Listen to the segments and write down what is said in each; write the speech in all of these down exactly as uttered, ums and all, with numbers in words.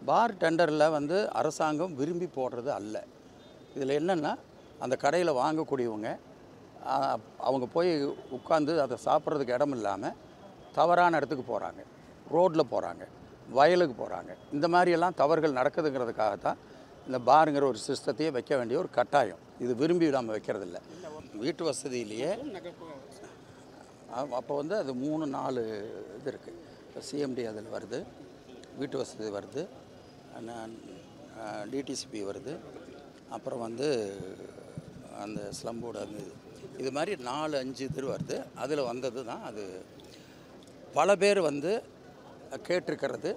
பார் டெண்டரில் வந்து அரசாங்கம் விரும்பி போடுறது அல்ல. இதில் என்னென்னா அந்த கடையில் வாங்கக்கூடியவங்க அவங்க போய் உட்காந்து அதை சாப்பிட்றதுக்கு இடம் இல்லாமல் தவறான இடத்துக்கு போகிறாங்க, ரோட்டில் போகிறாங்க, வயலுக்கு போகிறாங்க. இந்த மாதிரியெல்லாம் தவறுகள் நடக்குதுங்கிறதுக்காக தான் இந்த பாருங்கிற ஒரு சிஸ்டத்தையே வைக்க வேண்டிய ஒரு கட்டாயம். இது விரும்பி நம்ம வைக்கிறதில்ல. வீட்டு வசதியிலேயே அப்போ வந்து அது மூணு நாலு இது இருக்குது. இப்போ சிஎம்டி அதில் வருது, வீட்டு வசதி வருது, டிடிசிபி வருது, அப்புறம் வந்து அந்த ஸ்லம்போர்டு அந்த இது இது மாதிரி நாலு அஞ்சு இது வருது. அதில் வந்தது தான் அது. பல பேர் வந்து கேட்டிருக்கிறது.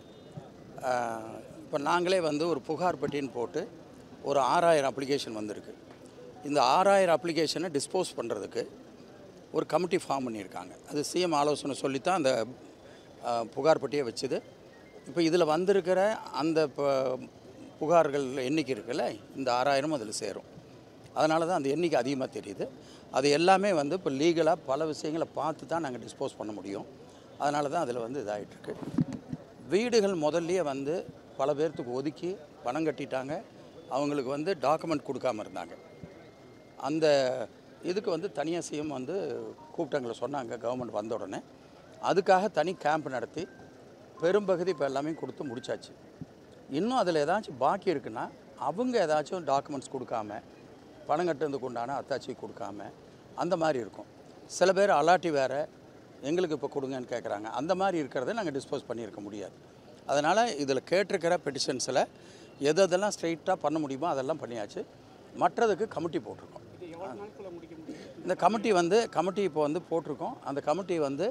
இப்போ நாங்களே வந்து ஒரு புகார் பெட்டின்னு போட்டு ஒரு ஆறாயிரம் அப்ளிகேஷன் வந்திருக்கு. இந்த ஆறாயிரம் அப்ளிகேஷனை டிஸ்போஸ் பண்ணுறதுக்கு ஒரு கமிட்டி ஃபார்ம் பண்ணியிருக்காங்க. அது சிஎம் ஆலோசனை சொல்லித்தான் அந்த புகார் பெட்டியை வச்சுது. இப்போ இதில் வந்திருக்கிற அந்த புகார்கள் எண்ணிக்கை இருக்குல்ல, இந்த ஆறாயிரமும் அதில் சேரும். அதனால தான் அந்த எண்ணிக்கை அதிகமாக தெரியுது. அது எல்லாமே வந்து இப்போ லீகலாக பல விஷயங்களை பார்த்து தான் நாங்கள் டிஸ்போஸ் பண்ண முடியும். அதனால தான் அதில் வந்து இதாகிட்டுருக்கு. வீடுகள் முதல்லையே வந்து பல பேர்த்துக்கு ஒதுக்கி பணம் கட்டிட்டாங்க. அவங்களுக்கு வந்து டாக்குமெண்ட் கொடுக்காமல் இருந்தாங்க. அந்த இதுக்கு வந்து தனியாக சிஎம் வந்து கூப்பிட்டங்களை சொன்னாங்க கவர்மெண்ட் வந்த உடனே. அதுக்காக தனி கேம்ப் நடத்தி பெரும்பகுதி இப்போ எல்லாமே கொடுத்து முடிச்சாச்சு. இன்னும் அதில் ஏதாச்சும் பாக்கி இருக்குன்னா அவங்க ஏதாச்சும் டாக்குமெண்ட்ஸ் கொடுக்காம பணம் கட்டுறதுக்கு உண்டான அத்தாச்சி கொடுக்காம அந்த மாதிரி இருக்கும். சில பேர் அலாட்டி வேறு எங்களுக்கு இப்போ கொடுங்கன்னு கேட்குறாங்க. அந்த மாதிரி இருக்கிறத நாங்கள் டிஸ்போஸ் பண்ணியிருக்க முடியாது. அதனால் இதில் கேட்டிருக்கிற பெட்டிஷன்ஸில் எது எதெல்லாம் ஸ்ட்ரெயிட்டாக பண்ண முடியுமோ அதெல்லாம் பண்ணியாச்சு. மற்றதுக்கு கமிட்டி போட்டிருக்கோம். இந்த கமிட்டி வந்து கமிட்டி இப்போ வந்து போட்டிருக்கோம். அந்த கமிட்டி வந்து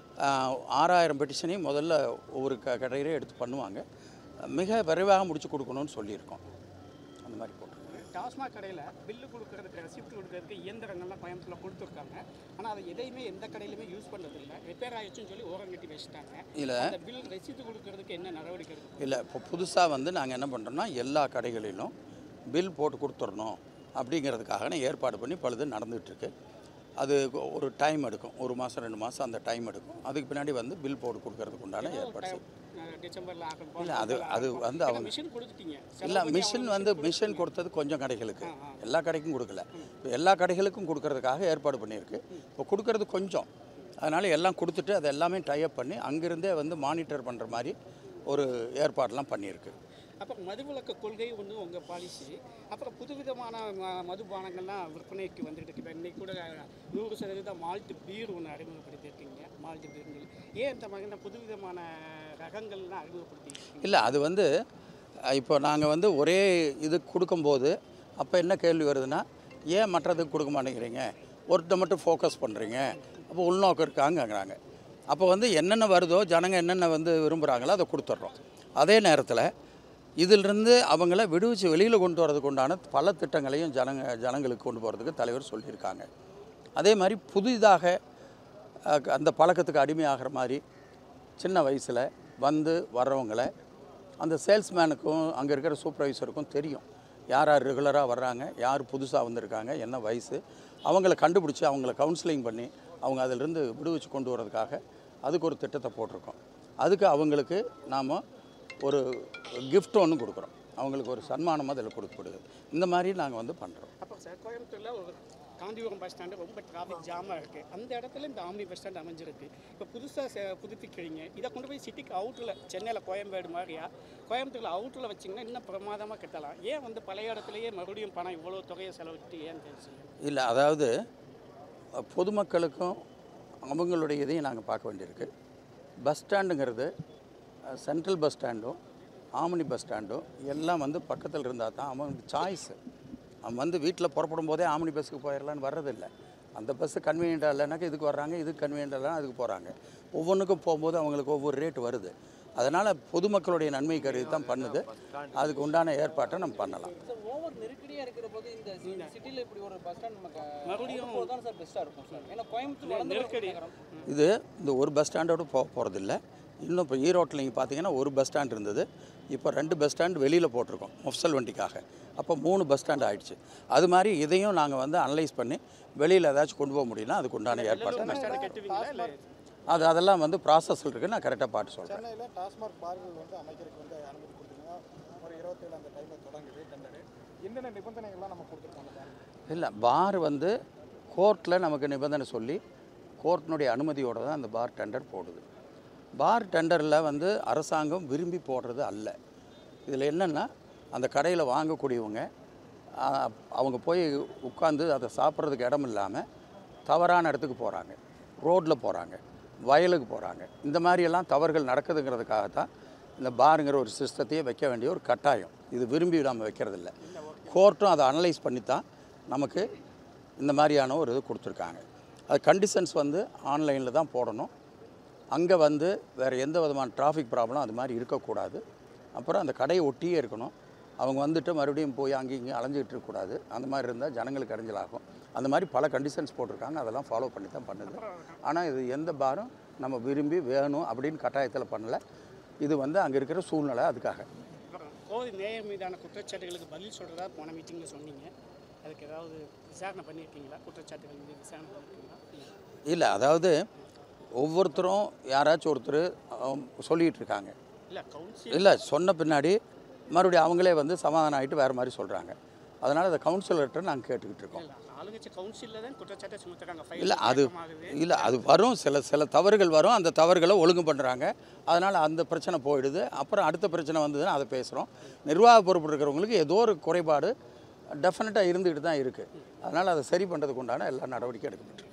ஆறாயிரம் பெட்டிஷனையும் முதல்ல ஒவ்வொரு க கடையிலே எடுத்து பண்ணுவாங்க. மிக விரைவாக முடிச்சு கொடுக்கணும்னு சொல்லியிருக்கோம். அந்த மாதிரி போட்டிருக்கோம். டாஸ்மாக் கடையில் பில்லு கொடுக்கறதுக்கு ரெசிப்ட் கொடுக்கறதுக்கு இயந்திரங்கள்லாம் கோயம்புத்தூரில் கொடுத்துருக்காங்க. ஆனால் அதை எதையுமே எந்த கடையிலுமே யூஸ் பண்ணுறதில்லை. ரிப்பேர் ஆகிடுச்சுன்னு சொல்லி ஓரம் கட்டி வச்சுட்டாங்க. இல்லை பில் ரெசிப்ட் கொடுக்கறதுக்கு என்ன நடவடிக்கை இருக்குது? இல்லை, இப்போ புதுசாக வந்து நாங்கள் என்ன பண்ணுறோம்னா எல்லா கடைகளிலும் பில் போட்டு கொடுத்துடணும் அப்படிங்கிறதுக்காக ஏற்பாடு பண்ணி பழுது நடந்துகிட்ருக்கு. அது ஒரு டைம் எடுக்கும், ஒரு மாதம் ரெண்டு மாதம் அந்த டைம் எடுக்கும். அதுக்கு பின்னாடி வந்து பில் போட்டு கொடுக்கறதுக்கு உண்டான ஏற்பாடு டிசம்பரில் ஆகும். இல்லை, அது அது வந்து அவங்க மிஷின் கொடுத்துட்டீங்க. இல்லை, மிஷின் வந்து மிஷின் கொடுத்தது கொஞ்சம் கடைகளுக்கு, எல்லா கடைக்கும் கொடுக்கல. இப்போ எல்லா கடைகளுக்கும் கொடுக்கறதுக்காக ஏற்பாடு பண்ணியிருக்கு. இப்போ கொடுக்கறது கொஞ்சம், அதனால் எல்லாம் கொடுத்துட்டு அதை எல்லாமே டைப் பண்ணி அங்கிருந்தே வந்து மானிட்டர் பண்ணுற மாதிரி ஒரு ஏற்பாடெலாம் பண்ணியிருக்கு. அப்புறம் மதுவிலக்கு கொள்கை ஒன்று உங்கள் பாலிசி. அப்புறம் புதுவிதமான மதுபானங்கள்லாம் விற்பனைக்கு வந்துட்டு இருக்கு. இன்றைக்கி கூட நூறு சதவீதம் மால்ட் பீர் ஒன்று அறிமுகப்படுத்தியிருக்கீங்க. மால்ட் பீர் ஏன் இந்த மாதிரி புதுவிதமான ரகங்கள்லாம் அறிமுகப்படுத்தி? இல்லை, அது வந்து இப்போ நாங்கள் வந்து ஒரே இது கொடுக்கும்போது அப்போ என்ன கேள்வி வருதுன்னா, ஏன் மற்றதுக்கு கொடுக்க மாட்டேங்கிறீங்க, ஒருத்த மட்டும் ஃபோக்கஸ் பண்ணுறீங்க, அப்போ உள்நோக்கம் இருக்காங்கங்கிறாங்க. அப்போ வந்து என்னென்ன வருதோ ஜனங்க என்னென்ன வந்து விரும்புகிறாங்களோ அதை கொடுத்துட்றோம். அதே நேரத்தில் இதிலிருந்து அவங்கள விடுவிச்சு வெளியில் கொண்டு வரதுக்கு உண்டான பல திட்டங்களையும் ஜனங்க ஜனங்களுக்கு கொண்டு போகிறதுக்கு தலைவர் சொல்லியிருக்காங்க. அதே மாதிரி புதிதாக அந்த பழக்கத்துக்கு அடிமையாகிற மாதிரி சின்ன வயசில் வந்து வர்றவங்களை அந்த சேல்ஸ்மேனுக்கும் அங்கே இருக்கிற சூப்பர்வைசருக்கும் தெரியும் யார் யார் ரெகுலராக வர்றாங்க, யார் புதுசாக வந்திருக்காங்க, என்ன வயசு, அவங்கள கண்டுபிடிச்சி அவங்கள கவுன்சிலிங் பண்ணி அவங்க அதிலிருந்து விடுவிச்சு கொண்டு வரதுக்காக அதுக்கு ஒரு திட்டத்தை போட்டிருக்கோம். அதுக்கு அவங்களுக்கு நாம் ஒரு கிஃப்ட் ஒன்று கொடுக்குறோம். அவங்களுக்கு ஒரு சன்மானமாக அதில் கொடுக்கப்படுது. இந்த மாதிரி நாங்கள் வந்து பண்ணுறோம். அப்போ சார் கோயம்புத்தூரில் ஒரு காந்திபுரம் பஸ் ஸ்டாண்டு ரொம்ப டிராஃபிக் ஜாமாக இருக்குது. அந்த இடத்துல இந்த ஆம்னி பஸ் ஸ்டாண்ட் அமைஞ்சிருக்கு. இப்போ புதுசாக புதுப்பிக்கிறீங்க. இதை கொண்டு போய் சிட்டிக்கு அவுட்டில் சென்னையில் கோயம்பேடு மாதிரியா கோயம்புத்தூரில் அவுட்டில் வச்சிங்கன்னா இன்னும் பிரமாதமாக கட்டலாம். ஏன் வந்து பழைய இடத்துலையே மறுபடியும் பணம் இவ்வளோ தொகையை செலவிட்டு ஏன் தெரிஞ்சு? இல்லை, அதாவது பொதுமக்களுக்கும் அவங்களுடைய இதையும் நாங்கள் பார்க்க வேண்டியிருக்கு. பஸ் ஸ்டாண்டுங்கிறது சென்ட்ரல் பஸ் ஸ்டாண்டும் ஆம்னி பஸ் ஸ்டாண்டும் எல்லாம் வந்து பக்கத்தில் இருந்தால் தான் அவங்களுக்கு சாய்ஸு. அவன் வந்து வீட்டில் புறப்படும் போதே ஆம்னி பஸ்ஸுக்கு போயிடலான்னு வர்றதில்லை. அந்த பஸ்ஸு கன்வீனியண்ட்டாக இல்லைனாக்கா இதுக்கு வர்றாங்க, இதுக்கு கன்வீனியண்ட்டாக இல்லைனா அதுக்கு போகிறாங்க. ஒவ்வொன்றுக்கும் போகும்போது அவங்களுக்கு ஒவ்வொரு ரேட்டு வருது. அதனால் பொதுமக்களுடைய நன்மை கருதி தான் பண்ணுது. அதுக்கு உண்டான ஏற்பாட்டை நம்ம பண்ணலாம். ஓவர் நெருக்கடியாக இருக்கிற போது இந்த சிட்டியில் இப்படி ஒரு பஸ் ஸ்டாண்ட் நமக்கு மறுபடியும் தான் சார் பெஸ்ட்டாக இருக்கும் சார். ஏன்னா கோயம்புத்தூர் நெருக்கடி இது இந்த ஒரு பஸ் ஸ்டாண்டோடு போக போகிறதில்ல. இன்னும் இப்போ ஈரோட்டில் நீங்கள் பார்த்தீங்கன்னா ஒரு பஸ் ஸ்டாண்ட் இருந்தது, இப்போ ரெண்டு பஸ் ஸ்டாண்டு வெளியில் போட்டிருக்கோம் முஃப்சல் வண்டிக்காக. அப்போ மூணு பஸ் ஸ்டாண்டு ஆகிடுச்சு. அது மாதிரி இதையும் நாங்கள் வந்து அனலைஸ் பண்ணி வெளியில் ஏதாச்சும் கொண்டு போக முடியும்னா அதுக்கு உண்டான ஏற்பாடு அது அதெல்லாம் வந்து ப்ராசஸில் இருக்குது. நான் கரெக்டாக பார்த்து சொல்கிறேன். சென்னையில் டாஸ்மாக் பார்கள் வந்து அமைக்கிறதுக்கு வந்து அனுமதி கொடுத்துருக்காங்க. என்னென்ன நிபந்தனைகள்லாம் நம்ம கொடுத்துருக்கோம்? இல்லை, பார் வந்து கோர்ட்டில் நமக்கு நிபந்தனை சொல்லி கோர்ட்டினுடைய அனுமதியோடு தான் அந்த பார் டெண்டர் போடுது. பார் டெண்டரில் வந்து அரசாங்கம் விரும்பி போடுறது அல்ல. இதில் என்னென்னா, அந்த கடையில் வாங்கக்கூடியவங்க அவங்க போய் உட்காந்து அதை சாப்பிட்றதுக்கு இடம் இல்லாமல் தவறான இடத்துக்கு போகிறாங்க, ரோட்டில் போகிறாங்க, வயலுக்கு போகிறாங்க. இந்த மாதிரியெல்லாம் தவறுகள் நடக்குதுங்கிறதுக்காக தான் இந்த பாருங்கிற ஒரு சிஸ்டத்தையே வைக்க வேண்டிய ஒரு கட்டாயம். இது விரும்பி நம்ம வைக்கிறதில்ல. கோர்ட்டும் அதை அனலைஸ் பண்ணி தான் நமக்கு இந்த மாதிரியான ஒரு இது கொடுத்துருக்காங்க. அது கண்டிஷன்ஸ் வந்து ஆன்லைனில் தான் போடணும். அங்கே வந்து வேறு எந்த விதமான டிராஃபிக் ப்ராப்ளம் அது மாதிரி இருக்கக்கூடாது. அப்புறம் அந்த கடையை ஒட்டியே இருக்கணும். அவங்க வந்துட்டு மறுபடியும் போய் அங்கேயும் இங்கேயும் அலைஞ்சிக்கிட்டு இருக்கக்கூடாது. அந்த மாதிரி இருந்தால் ஜனங்களுக்கு இடைஞ்சலாகும். அந்த மாதிரி பல கண்டிஷன்ஸ் போட்டிருக்காங்க. அதெல்லாம் ஃபாலோ பண்ணி தான் பண்ணுது. ஆனால் இது எந்த பாரும் நம்ம விரும்பி வேணும் அப்படின்னு கட்டாயத்தில் பண்ணலை. இது வந்து அங்கே இருக்கிற சூழ்நிலை. அதுக்காக கோவில் மேயர் மீதான குற்றச்சாட்டுகளுக்கு பதில் சொல்கிறதா போன மீட்டிங்கில் சொன்னீங்க. அதுக்கு ஏதாவது விசாரணை பண்ணியிருக்கீங்களா? குற்றச்சாட்டுகள் மீது விசாரணை பண்ணியிருக்கீங்களா? இல்லை, அதாவது ஒவ்வொருத்தரும் யாராச்சும் ஒருத்தர் சொல்லிகிட்டு இருக்காங்க. இல்லை கவுன்சில் இல்லை, சொன்ன பின்னாடி மறுபடியும் அவங்களே வந்து சமாதானம் ஆகிட்டு வேறு மாதிரி சொல்கிறாங்க. அதனால் அதை கவுன்சிலர்கிட்ட நாங்கள் கேட்டுக்கிட்டு இருக்கோம். ஆளுங்கட்சி கவுன்சிலில் தான் குற்றச்சாட்டை சுமத்துறாங்க. இல்லை, அது இல்லை அது வரும், சில சில தவறுகள் வரும். அந்த தவறுகளை ஒழுங்கு பண்ணுறாங்க. அதனால் அந்த பிரச்சனை போயிடுது. அப்புறம் அடுத்த பிரச்சனை வந்ததுன்னா அதை பேசுகிறோம். நிர்வாக பொறுப்பு இருக்கிறவங்களுக்கு ஏதோ ஒரு குறைபாடு டெஃபினட்டாக இருந்துக்கிட்டு தான் இருக்குது. அதனால் அதை சரி பண்ணுறதுக்கு உண்டான எல்லா நடவடிக்கையும் எடுக்கப்பட்டு